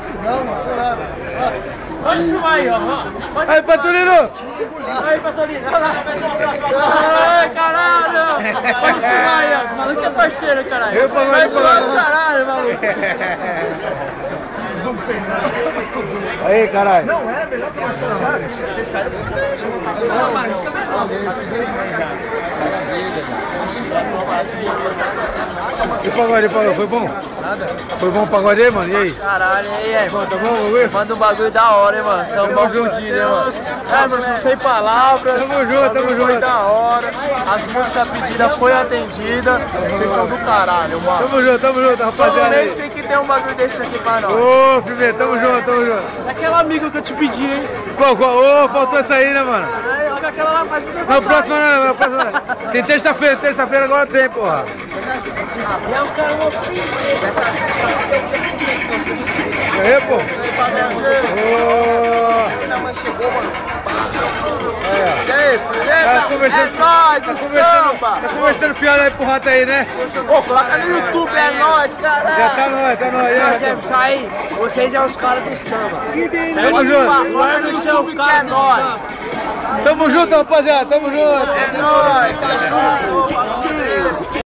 Não, não sou nada. Pode filmar aí, ó. Aí, Patolino! Aí, Patolino, olha lá. Ai, caralho! Pode filmar aí, ó. O maluco é parceiro, caralho. Eu pago Vai filmar do caralho, maluco. Aí, caralho. Não é a melhor posição. Vocês caíram por dentro. Não, mas isso é E o pagode, foi bom? nada. Foi bom o pagode aí, mano? E aí? Caralho, e aí, mano? Tá bom o bagulho? Manda um bagulho da hora, hein, mano. São bom fudido, hein, mano. É, meu, são sem palavras. Tamo junto. Foi da hora. As músicas pedidas foi atendida. Vocês são do caralho, mano. Tamo junto, Todo rapaziada. mês tem que ter um bagulho desse aqui pra nós. Ô, primeiro, tamo junto. Aquela amiga que eu te pedi, hein? Qual? Ô, faltou essa aí, né, mano? Aí, olha aquela lá faz tudo. Na próxima não. Tem terça-feira agora tem, porra. E aí, pô? Minha mãe chegou, mano. É. E aí, filheta? Tá conversando- É nóis, de samba. Tá conversando fiado aí pro rato aí, né? Ô, coloca no YouTube, é nóis, caralho. Já tá nóis. E aí, rato? Isso aí, vocês são os caras do samba. Tamo junto. Coloca no YouTube que é nóis. Tamo junto, rapaziada. Tamo junto. É nóis, tá junto.